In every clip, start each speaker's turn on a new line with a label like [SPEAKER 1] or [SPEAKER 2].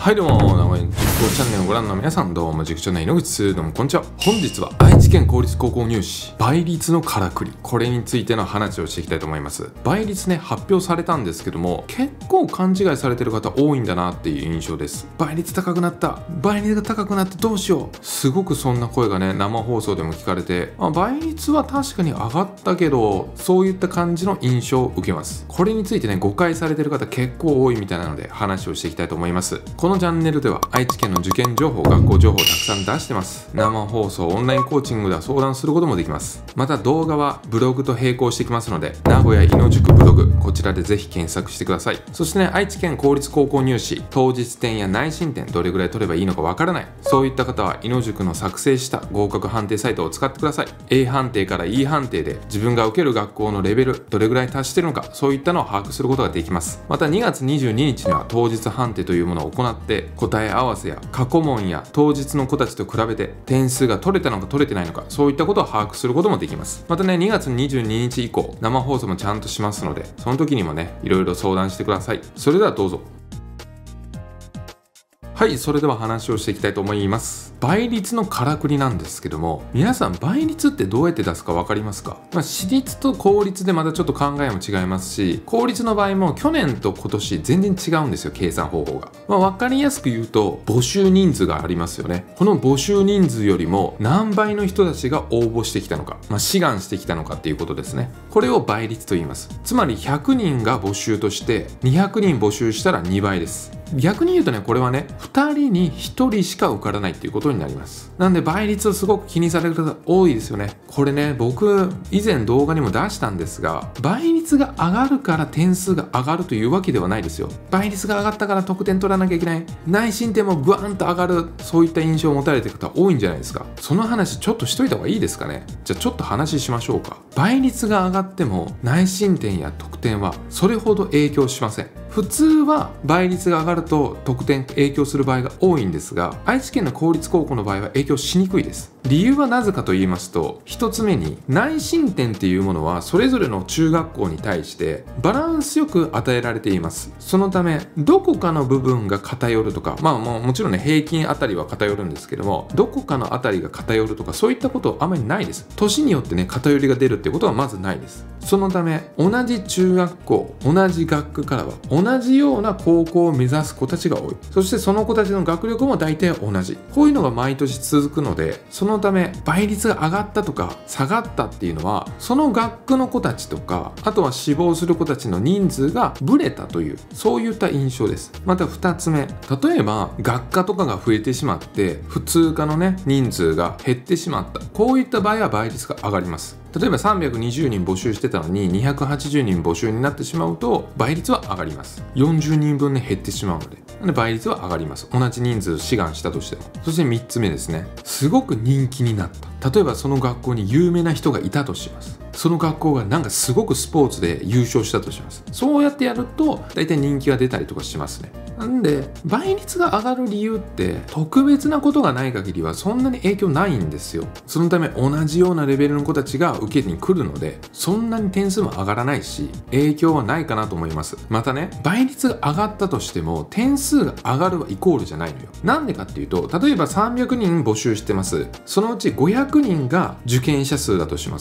[SPEAKER 1] はいどうも、名古屋塾講チャンネルをご覧の皆さん、どうも塾長の井ノ口です。どうもこんにちは。本日は愛知県公立高校入試倍率のからくり、これについての話をしていきたいと思います。倍率ね、発表されたんですけども、結構勘違いされてる方多いんだなっていう印象です。倍率高くなった、倍率が高くなってどうしよう、すごくそんな声がね、生放送でも聞かれて、倍率は確かに上がったけど、そういった感じの印象を受けます。これについてね、誤解されてる方結構多いみたいなので、話をしていきたいと思います。このチャンネルでは愛知県の受験情報、学校情報をたくさん出してます。生放送、オンラインコーチングでは相談することもできます。また動画はブログと並行してきますので、名古屋井野塾ブログ、こちらでぜひ検索してください。そしてね、愛知県公立高校入試、当日点や内申点どれぐらい取ればいいのかわからない。そういった方は井野塾の作成した合格判定サイトを使ってください。A 判定から E 判定で自分が受ける学校のレベル、どれぐらい達しているのか、そういったのを把握することができます。また2月22日には当日判定というものを行って、答え合わせや過去問や当日の子たちと比べて点数が取れたのか取れてないのか、そういったことを把握することもできます。またね、2月22日以降生放送もちゃんとしますので、その時にもね、いろいろ相談してください。それではどうぞ。はい、それでは話をしていきたいと思います。倍率のからくりなんですけども、皆さん倍率ってどうやって出すか分かりますか？私立と公立でまたちょっと考えも違いますし、公立の場合も去年と今年全然違うんですよ、計算方法が。分かりやすく言うと、募集人数がありますよね。この募集人数よりも何倍の人たちが応募してきたのか、志願してきたのかっていうことですね。これを倍率と言います。つまり100人が募集として200人募集したら2倍です。逆に言うとね、これはね、2人に1人しか受からないっていうことになります。なんで倍率をすごく気にされる方多いですよね。これね、僕以前動画にも出したんですが、倍率が上がるから点数が上がるというわけではないですよ。倍率が上がったから得点取らなきゃいけない、内申点もブワーンと上がる、そういった印象を持たれている方多いんじゃないですか。その話ちょっとしといた方がいいですかね。じゃあちょっと話しましょうか。倍率が上がっても内申点や得点はそれほど影響しません。普通は倍率が上がると得点影響する場合が多いんですが、愛知県の公立高校の場合は影響しにくいです。理由はなぜかと言いますと、一つ目に内申点っていうものはそれぞれの中学校に対してバランスよく与えられています。そのためどこかの部分が偏るとか、もちろんね、平均あたりは偏るんですけども、どこかのあたりが偏るとか、そういったことはあまりないです。年によってね、偏りが出るってことはまずないです。そのため同じ中学校、同じ学区からは同じような高校を目指す子たちが多い。そしてその子たちの学力も大体同じ。こういうのが毎年続くので、そのため倍率が上がったとか下がったっていうのは、その学区の子たちとか、あとは志望する子たちの人数がブレたという、そういった印象です。また2つ目、例えば学科とかが増えてしまって普通科のね、人数が減ってしまった、こういった場合は倍率が上がります。例えば320人募集してたのに280人募集になってしまうと倍率は上がります。40人分ね、減ってしまうので、なんで倍率は上がります。同じ人数志願したとしても。そして3つ目ですね、すごく人気になった。例えばその学校に有名な人がいたとします。その学校がなんかすごくスポーツで優勝したとします。そうやってやると大体人気が出たりとかしますね。なんで倍率が上がる理由って特別なことがない限りはそんなに影響ないんですよ。そのため同じようなレベルの子たちが受けに来るので、そんなに点数も上がらないし影響はないかなと思います。またね、倍率が上がったとしても点数が上がるはイコールじゃないのよ。なんでかっていうと、例えば300人募集してます。そのうち500人が受験者数だとします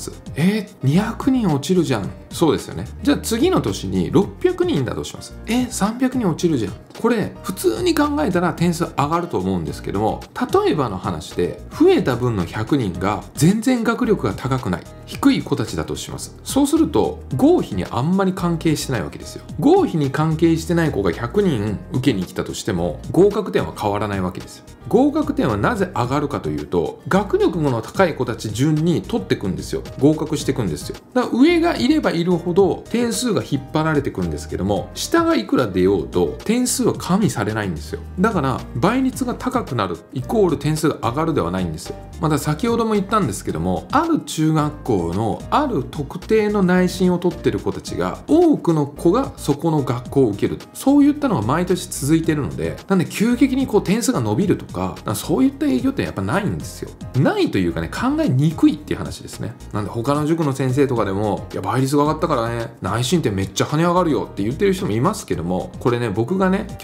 [SPEAKER 1] 。200人落ちるじゃん。そうですよね。じゃあ次の年に600人だとします。300人落ちるじゃん。これ普通に考えたら点数上がると思うんですけども、例えばの話で増えた分の100人が全然学力が高くない、低い子たちだとします。そうすると合否にあんまり関係してないわけですよ。合否に関係してない子が100人受けに来たとしても合格点は変わらないわけですよ。合格点はなぜ上がるかというと、学力の高い子たち順に取っていくんですよ。合格していくんですよ。だから上がいればいるほど点数が引っ張られていくんですけども、下がいくら出ようと点数は加味されないんですよ。だから倍率が高くなるイコール点数が上がるではないんですよ。また先ほども言ったんですけども、ある中学校のある特定の内申を取ってる子たちが、多くの子がそこの学校を受ける、そういったのが毎年続いてるので、なんで急激に点数が伸びるとか、そういった影響ってやっぱないんですよ。ないというかね、考えにくいっていう話ですね。なんで他の塾の先生とかでも、倍率が上がったからね、内申点めっちゃ跳ね上がるよって言ってる人もいますけども、これね、僕がね、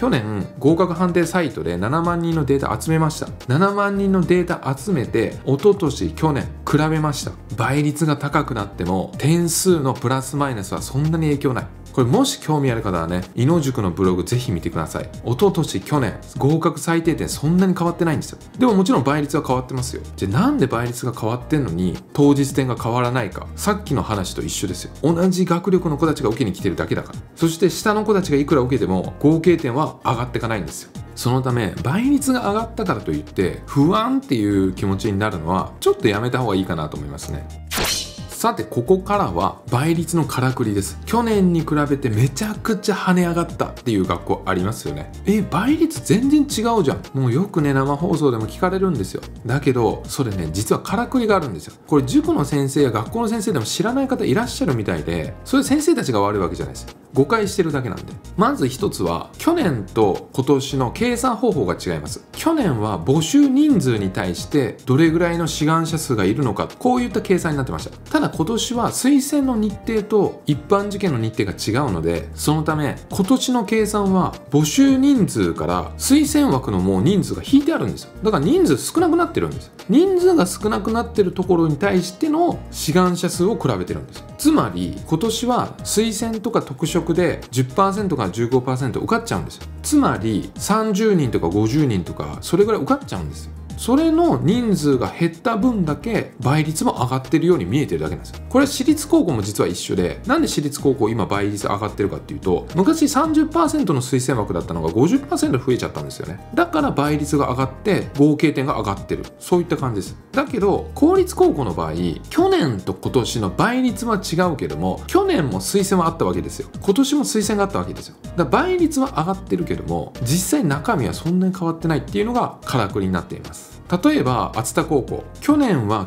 [SPEAKER 1] 去年合格判定サイトで7万人のデータ集めました。7万人のデータ集めて一昨年去年比べました。倍率が高くなっても点数のプラスマイナスはそんなに影響ない。これもし興味ある方はね、伊野塾のブログぜひ見てください。一昨年去年合格最低点そんなに変わってないんですよ。でももちろん倍率は変わってますよ。じゃあなんで倍率が変わってんのに当日点が変わらないか。さっきの話と一緒ですよ。同じ学力の子たちが受けに来てるだけだから。そして下の子たちがいくら受けても合計点は上がっていかないんですよ。そのため倍率が上がったからといって不安っていう気持ちになるのはちょっとやめた方がいいかなと思いますね。さてここからは倍率のからくりです。去年に比べてめちゃくちゃ跳ね上がったっていう学校ありますよね。倍率全然違うじゃん。もうよくね生放送でも聞かれるんですよ。だけどそれね実はからくりがあるんですよ。これ塾の先生や学校の先生でも知らない方いらっしゃるみたいで、それ先生たちが悪いわけじゃないです。誤解してるだけなんで。まず一つは去年と今年の計算方法が違います。去年は募集人数に対してどれぐらいの志願者数がいるのか、こういった計算になってました。ただ今年は推薦の日程と一般受験の日程が違うので、そのため今年の計算は募集人数から推薦枠のもう人数が引いてあるんですよ。だから人数少なくなってるんです。人数が少なくなってるところに対しての志願者数を比べてるんです。つまり今年は推薦とか特色で 10% から 15% 受かっちゃうんですよ。つまり30人とか50人とかそれぐらい受かっちゃうんですよ。それの人数が減った分だけ倍率も上がってるように見えてるだけなんですよ。これは私立高校も実は一緒で、なんで私立高校今倍率上がってるかっていうと、昔 30% の推薦枠だったのが 50% 増えちゃったんですよね。だから倍率が上がって合計点が上がってる、そういった感じです。だけど公立高校の場合、去年と今年の倍率は違うけども、去年も推薦はあったわけですよ。今年も推薦があったわけですよ。だから倍率は上がってるけども、実際中身はそんなに変わってないっていうのがからくりになっています。例えば熱田高校、去年は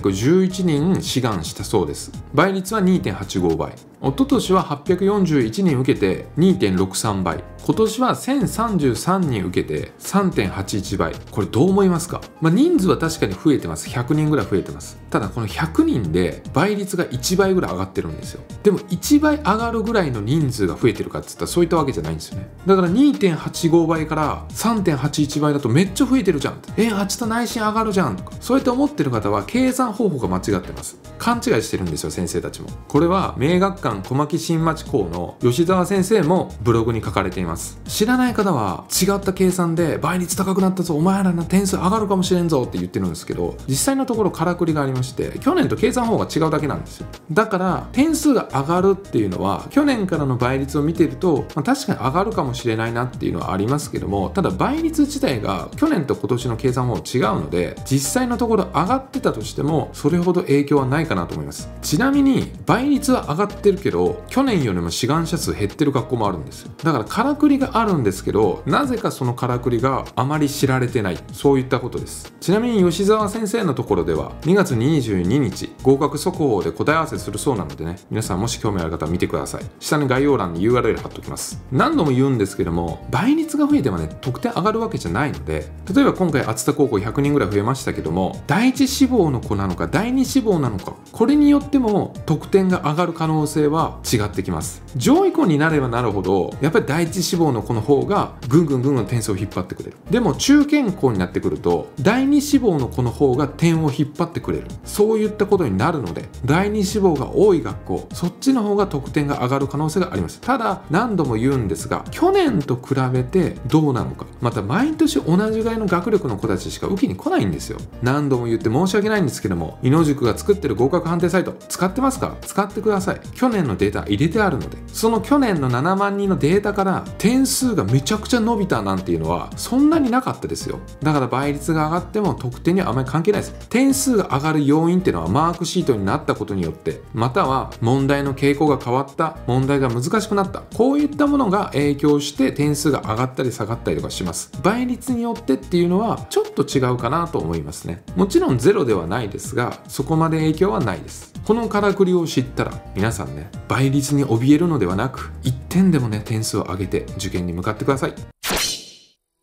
[SPEAKER 1] 911人志願したそうです。倍率は 2.85 倍。一昨年は841人受けて 2.63 倍。今年は1033人受けて 3.81 倍。これどう思いますか？人数は確かに増えてます。100人ぐらい増えてます。ただこの100人で倍率が1倍ぐらい上がってるんですよ。でも1倍上がるぐらいの人数が増えてるかって言ったらそういったわけじゃないんですよね。だから 2.85 倍から 3.81 倍だとめっちゃ増えてるじゃん。明日内心上がるじゃんとか、そうやって思ってる方は計算方法が間違ってます。勘違いしてるんですよ、先生たちも。これは明学館小牧新町校の吉澤先生もブログに書かれています。知らない方は違った計算で倍率高くなったぞ、お前らの点数上がるかもしれんぞって言ってるんですけど、実際のところからくりがありまして、去年と計算方法が違うだけなんですよ。だから点数が上がるっていうのは去年からの倍率を見てると、確かに上がるかもしれないなっていうのはありますけども、ただ倍率自体が去年と今年の計算方法違うので、実際のところ上がってたとしてもそれほど影響はないかなと思います。ちなみに倍率は上がってるけど去年よりも志願者数減ってる学校もあるんですよ。だからからくりがあるんですけど、なぜかそのからくりがあまり知られてない、そういったことです。ちなみに吉澤先生のところでは2月22日合格速報で答え合わせするそうなのでね、皆さんもし興味ある方は見てください。下に概要欄に URL 貼っておきます。何度も言うんですけども、倍率が増えてもね得点上がるわけじゃないので、例えば今回熱田高校100人ぐらい増えましたけども、第一志望の子なのか第二志望なのか、これによっても得点が上がる可能性は違ってきます。上位校になればなるほどやっぱり第一志望の子の方がぐんぐん点数を引っ張ってくれる。でも中堅校になってくると第二志望の子の方が点を引っ張ってくれる、そういったことになるので、第二志望が多い学校、そっちの方が得点が上がる可能性があります。ただ何度も言うんですが、去年と比べてどうなのか、また毎年同じぐらいの学力の子たちしか受けに来ないんですよ。何度も言って申し訳ないんですけども、伊野塾が作ってる合格判定サイト使ってますか？使ってください。去年のデータ入れてあるので、その去年の7万人のデータから点数がめちゃくちゃ伸びたなんていうのはそんなになかったですよ。だから倍率が上がっても得点にはあまり関係ないです。点数が上がる要因っていうのはマークシートになったことによって、または問題の傾向が変わった、問題が難しくなった、こういったものが影響して点数が上がったり下がったりとかします。倍率によってっていうのはちょっと違うかなと思いますね。もちろんゼロではないですが、そこまで影響はないです。このからくりを知ったら皆さんね、倍率に怯えるのではなく1点でもね点数を上げて受験に向かってください。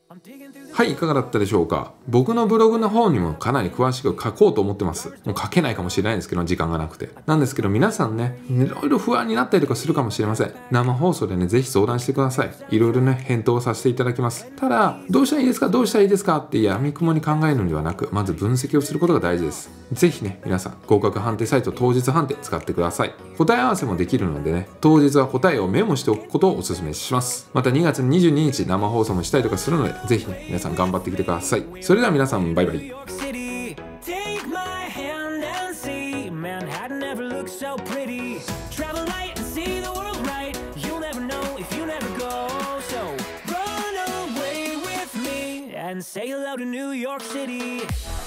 [SPEAKER 1] はい、いかがだったでしょうか。僕のブログの方にもかなり詳しく書こうと思ってます。もう書けないかもしれないんですけど、時間がなくて。なんですけど、皆さんね、いろいろ不安になったりとかするかもしれません。生放送でね、ぜひ相談してください。いろいろね、返答をさせていただきます。ただ、どうしたらいいですか、どうしたらいいですかって闇雲に考えるのではなく、まず分析をすることが大事です。ぜひね、皆さん、合格判定サイト当日判定使ってください。答え合わせもできるのでね、当日は答えをメモしておくことをお勧めします。また2月22日生放送もしたりとかするので、ぜひね、皆さん頑張ってきてください。それでは皆さん、バイバイ。
[SPEAKER 2] Say hello to New York City.